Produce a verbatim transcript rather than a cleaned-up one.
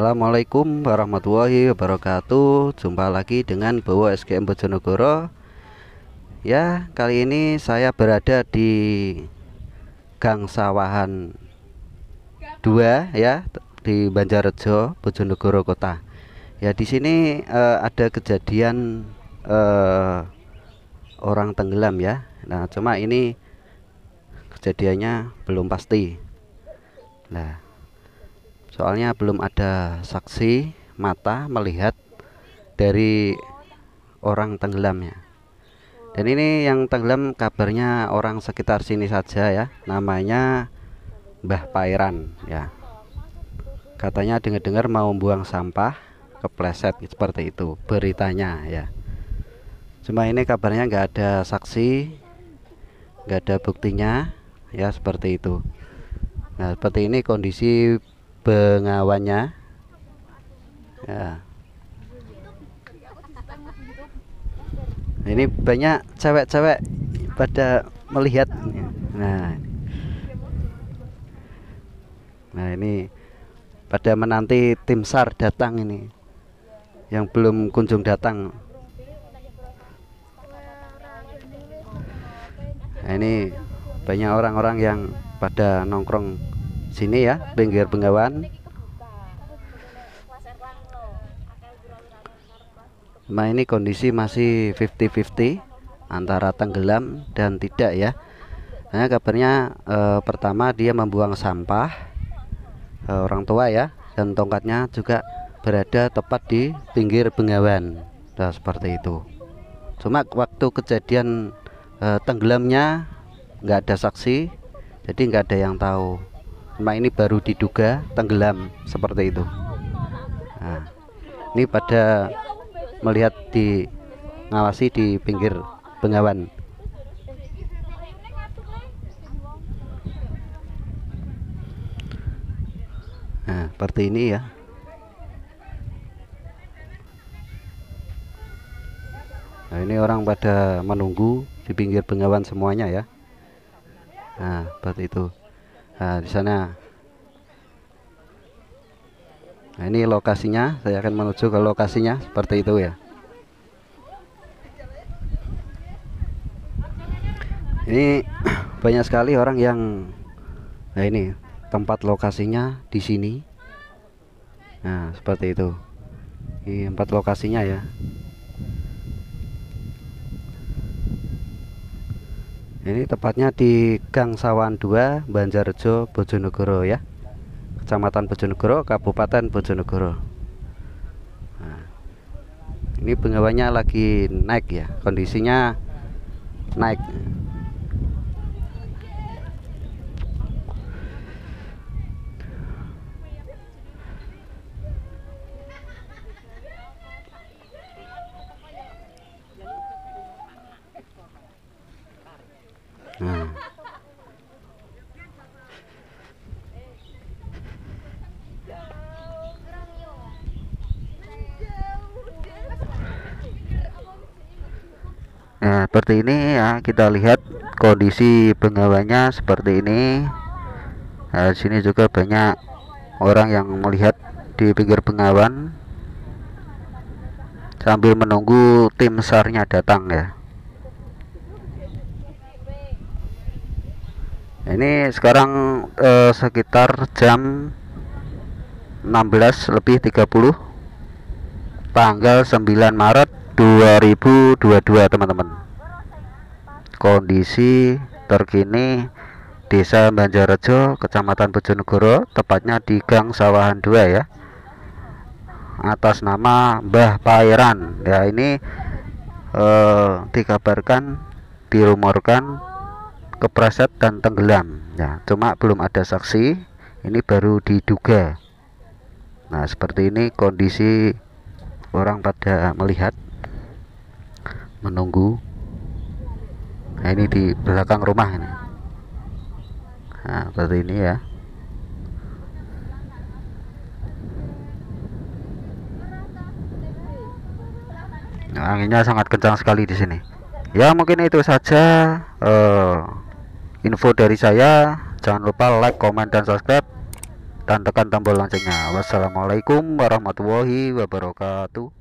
Assalamualaikum warahmatullahi wabarakatuh. Jumpa lagi dengan Bowo S G M Bojonegoro. Ya, kali ini saya berada di Gang Sawahan dua ya, di Banjarrejo, Bojonegoro Kota. Ya, di sini eh, ada kejadian eh, orang tenggelam ya. Nah, cuma ini kejadiannya belum pasti. Nah, soalnya belum ada saksi mata melihat dari orang tenggelamnya. Dan ini yang tenggelam kabarnya orang sekitar sini saja ya. Namanya Mbah Pairan ya. Katanya dengar-dengar mau buang sampah, kepleset seperti itu beritanya ya. Cuma ini kabarnya nggak ada saksi, nggak ada buktinya ya, seperti itu. Nah, seperti ini kondisi pengawannya ya. Ini banyak cewek-cewek pada melihat. Nah, nah ini pada menanti tim SAR datang ini, yang belum kunjung datang. Nah, ini banyak orang-orang yang pada nongkrong sini ya, pinggir Bengawan. Nah, ini kondisi masih lima puluh lima puluh antara tenggelam dan tidak ya. Nah, kabarnya eh, pertama dia membuang sampah, eh, orang tua ya, dan tongkatnya juga berada tepat di pinggir Bengawan. Nah, seperti itu. Cuma waktu kejadian eh, tenggelamnya nggak ada saksi, jadi nggak ada yang tahu. Cuma ini baru diduga tenggelam seperti itu. Nah, ini pada melihat di ngawasi di pinggir Bengawan. Nah, seperti ini ya. Nah, ini orang pada menunggu di pinggir Bengawan semuanya ya. Nah, seperti itu. Nah, di sana. Nah, ini lokasinya. Saya akan menuju ke lokasinya seperti itu ya. Ini banyak sekali orang yang, nah ini tempat lokasinya di sini. Nah, seperti itu. Ini tempat lokasinya ya. Ini tepatnya di Gang Sawahan dua, Banjarrejo, Bojonegoro ya. Kecamatan Bojonegoro, Kabupaten Bojonegoro. Nah, ini Bengawannya lagi naik ya, kondisinya naik. Nah, Nah, seperti ini ya, kita lihat kondisi Bengawannya seperti ini. Nah, di sini juga banyak orang yang melihat di pinggir Bengawan sambil menunggu tim SAR-nya datang ya. Ini sekarang eh, sekitar jam enam belas lebih tiga puluh tanggal sembilan Maret dua ribu dua puluh dua teman-teman. Kondisi terkini Desa Banjarrejo, Kecamatan Bojonegoro, tepatnya di Gang Sawahan dua ya, atas nama Mbah Pairan ya. Ini eh, dikabarkan, dirumorkan kepleset dan tenggelam ya, cuma belum ada saksi. Ini baru diduga. Nah, seperti ini kondisi orang pada melihat, menunggu. Nah, ini di belakang rumah ini. Nah, seperti ini ya. Nah, anginnya sangat kencang sekali di sini. Ya, mungkin itu saja uh, info dari saya. Jangan lupa like, comment, dan subscribe. dan tekan tombol loncengnya. Wassalamualaikum warahmatullahi wabarakatuh.